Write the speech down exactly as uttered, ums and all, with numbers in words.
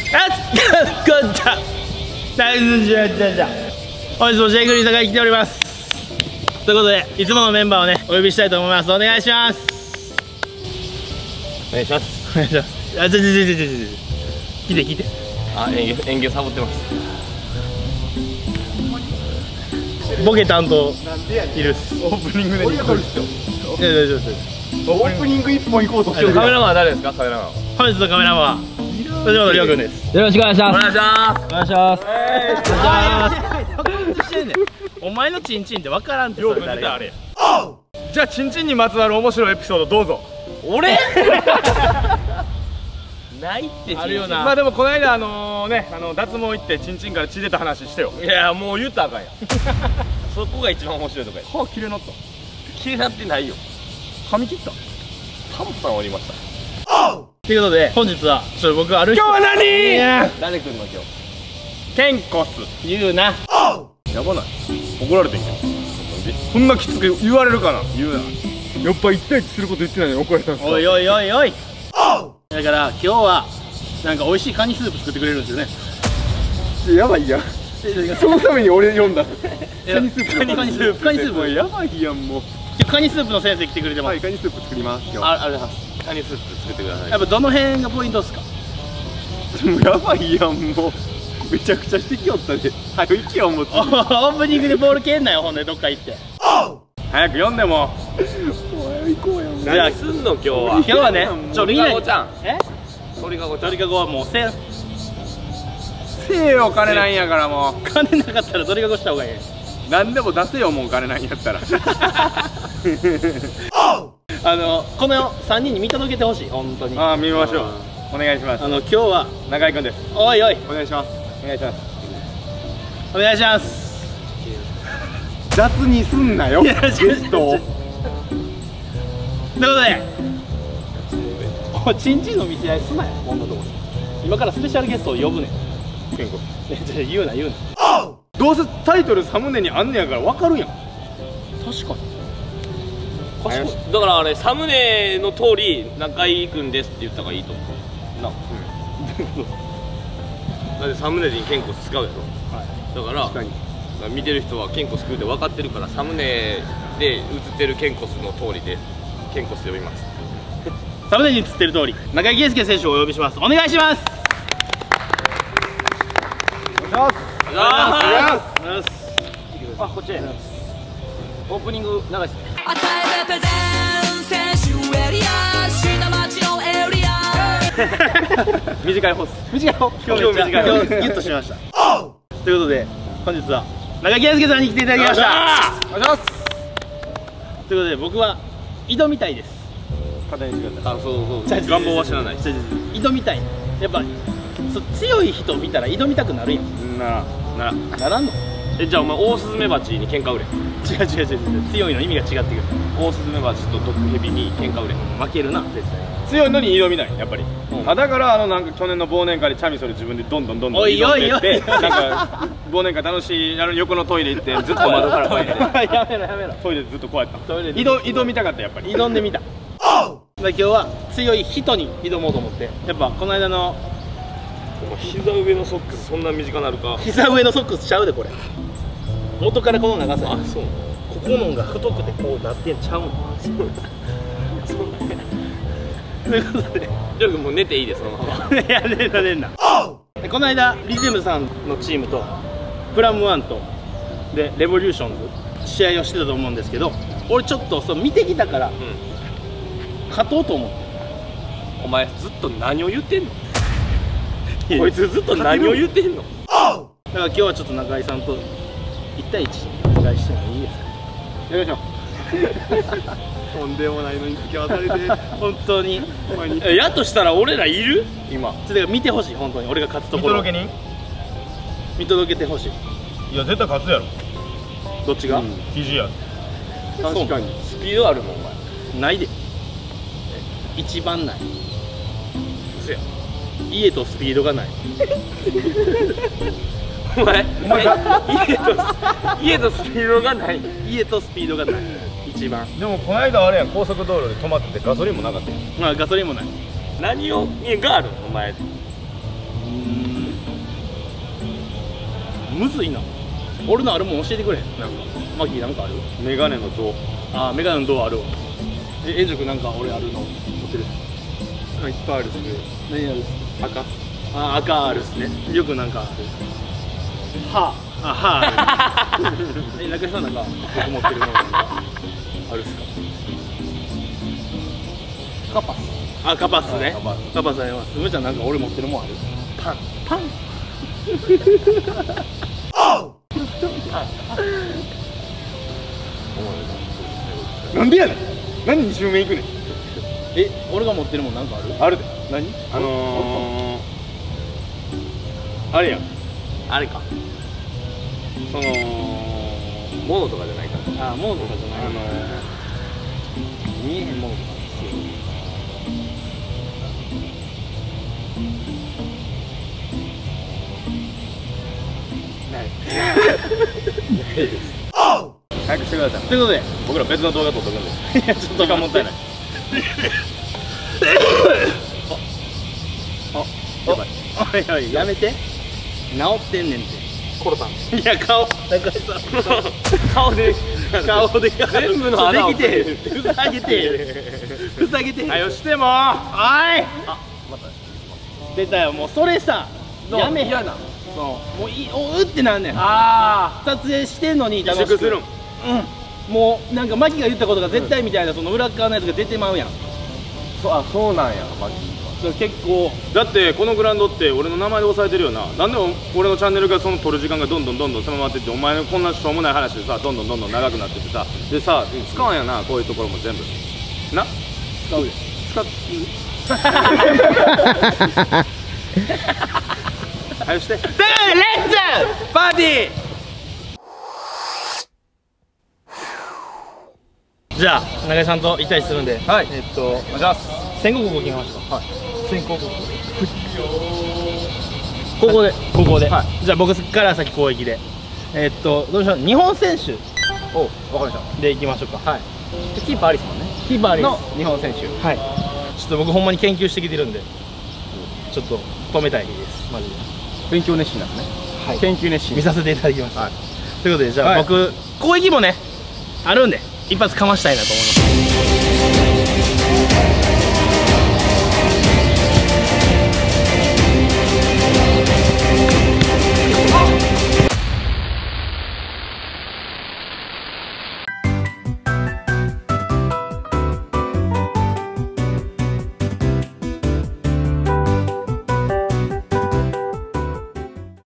こんちゃ大丈夫じゃじゃじゃ本日もジェイクリー坂に来ております。ということでいつものメンバーをねお呼びしたいと思います。お願いします。 お願いします。 お願いします。あ、ちょちょちょちょちょ聞いて聞いて。 あ、演技演技サボってます。 ボケ担当いるっす。 オープニングでにこるっすよ。 いや大丈夫です。 オープニング一本行こうとしてる。 カメラマンは誰ですか？カメラマン。 本日のカメラマンは藤本亮君です。 よろしくお願いします。 お願いします。 お願いします。 お前のチンチンって分からんって。 亮君ってあれや。じゃあチンチンにまつわる面白いエピソードどうぞ。 俺ないってあるよな。まあでもこの間あのね、あの脱毛行ってチンチンから血出た話してよ。 いやもう言ったらあかんやん。そこが一番面白いとかや。 歯切れなった。 気になってないよ。 髪切った。 タモさんおりました。 ということで本日はちょっと僕ある人。 今日は何？ 誰来るの今日。 ケンコス。 言うな。 やばない。怒られてんけど。そんなきつく言われるかな。言うな。やっぱ一対一すること言ってないのに怒られたんですか。 おいおいおいおい。だから今日はなんか美味しいカニスープ作ってくれるんですよね。 やばいやん。そのために俺読んだ。カニスープカニカニスープカニスープやばいやんもう。 カニスープの先生来てくれてます。 はい、カニスープ作ります。今日。 あ、ありがとうございます。 カニスープ作ってください。 やっぱどの辺がポイントですか？ もうやばいやんもう。めちゃくちゃしてきよったで。早く行けよもう。 オープニングでボール蹴んなよほんでどっか行って。 早く読んでも。行こうよ。 じゃあ何すんの今日は。 今日はね、ちょみんな鳥かごちゃん。 え？ 鳥かごちゃん。 鳥かごはもうせん。 せえよ金ないんやからもう。 金なかったら鳥かごした方がいい。 何でも出せよもう金ないんやったら。 あのこのさんにんに見届けてほしい本当に。 ああ見ましょう。お願いします。 あの今日は中井くんです。 おいおいお願いします。お願いします。 お願いします。 雑にすんなよ。ゲストを。 ということで、おちんちんの見せ合いすなよこんなとこ。今からスペシャルゲストを呼ぶねん。 健吾。 言うな言うな。 どうせタイトルサムネにあんねやから分かるやん。 確かに。 だからあれサムネの通り中井くんですって言った方がいいと思うな。うん、だってサムネにケンコス使うやろ。はい、だから確かに見てる人はケンコス来るって分かってるからサムネで映ってるケンコスの通りでケンコス呼びます。 サムネに映ってる通り中井圭介選手をお呼びします。お願いします。 お願いします。 お願いします。あ、こっちへ。オープニング長いっすね。与えてプレゼン選手エリア下町のエリア短いホース短いホース今日短い今日ギュッとしましたということで本日は中井圭介さんに来ていただきました。 お願いします。 ということで僕は挑みたいです。 肩にしてください。 あ、そうそう。願望は知らない。 挑みたい。やっぱそ強い人見たら挑みたくなるやん。 ならならならんの？ え、じゃあお前オオスズメバチに喧嘩売れ。 違う違う違う違う、強いの意味が違ってくる。 オオスズメバチと毒ヘビに喧嘩売れ。 負けるな絶対。 強いのに挑みないやっぱり。 うん、 あだからあのなんか去年の忘年会でチャミソル自分でどんどんどんどんおいおいおい挑んでってなんか忘年会楽しいなのに横のトイレ行ってずっと窓からこうやってやめろやめろ。 トイレでずっとこうやった。 トイレで挑挑みたかったやっぱり。 挑んでみた。今日は強い人に挑もうと思って、やっぱこの間の膝上のソックスそんな短なるか。 膝上のソックスちゃうでこれ。元からこの長さ。 あ、そう。 ここのが太くてこうなってんちゃうの。そうそんな。ということで、 じゃあもう寝ていいですそのまま。 いや寝んな寝んな。この間リズムさんのチームとプラムワンとでレボリューションズ試合をしてたと思うんですけど、俺ちょっとそう見てきたから、うん、勝とうと思って。 お前ずっと何を言ってんの？こいつずっと何を言ってんの？だから今日はちょっと中井さんといち対いちお願いしてもいいですか？ やりましょう。とんでもないのに付き合わされて本当にやとしたら俺らいる？今ちょっと見てほしい本当に俺が勝つところ。見届けに見届けてほしい。 いや絶対勝つやろ。 どっちが？ 肘や。 確かにスピードあるもんお前。 ないで。一番ない。 嘘や。 家とスピードがない。 お前お前家と家とスピードがない。 家とスピードがない。一番。 でもこの間あれやん、高速道路で止まっててガソリンもなかったやん。 まあガソリンもない。 何をがあるお前。 うーんむずいな。俺のあるもん教えてくれ。なんかマギーなんかある？ メガネの像。 ああ、メガネの銅あるわ。え、エンジョ君なんか俺あるの持ってる？ いっぱいあるっすね。 何ある？ 赤。 あ、赤あるっすね。よくなんかある。はあ、あ、はあ。え、中井さんなんか僕持ってるものなんかあるっすか？カパス。あ、カパスね。カパスあります。むちゃんなんか俺持ってるもんある？パン。パン。 なんでやねん。何に周目いくねん。 え、俺が持ってるもんなんかある？ あるで。 何？ あのー、あれやん。 あれか、 そのモノとかじゃないか。 あ、モードとかじゃない。 あのー、 見えへんものとかですよ。ない。 早くしてください。 ということで、 僕ら別の動画撮っとくんで。 いやちょっと時間もったいない。 あ、やばい。おいおい、やめて。治ってんねんって。 コロさん、 いや、顔、中井さん。顔で、顔で、 全部の穴をできて、ふざけて、ふざけて。 はよしても。 おい。あ、また。出たよ、もうそれさ。やめへん。 嫌な。 そう、もういい、おうってなんねん。 あ撮影してんのに楽しく。 自粛するん。 うん。もうなんかマキが言ったことが絶対みたいなその裏側のやつが出てまうやん。 そう、あ、そうなんや、マジ。 それ結構だってこのグラウンドって俺の名前で押さえてるよな。なんで俺のチャンネルがその撮る時間がどんどんどんどん狭まってって、お前のこんなしょうもない話でさ、どんどんどんどん長くなってってさ、でさ、使うんやな、こういうところも全部な。 使うよ。 使っはよして。 レッツパーティー。じゃあ中井さんといち対いちするんで、 はい、 えっとお願いします。 先攻後攻決めましょうか。はい。先攻後攻。ここでここで、はい、じゃあ僕から先攻撃で、えっとどうしよう、日本選手お、わかりました。 でいきましょうか。はい。 キーパーありですもんね。 キーパーありの日本選手。 はい。ちょっと僕ほんまに研究してきてるんで、ちょっと止めたいですマジで。 勉強熱心なんですね。 はい。 研究熱心見させていただきました。 はい。 ということでじゃあ、はい、僕攻撃もねあるんで一発かましたいなと思います。